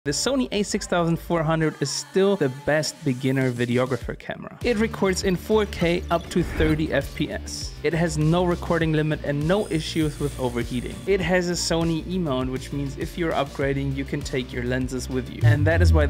The Sony A6400 is still the best beginner videographer camera. It records in 4K up to 30 FPS. It has no recording limit and no issues with overheating. It has a Sony E mount, which means if you're upgrading, you can take your lenses with you. And that is why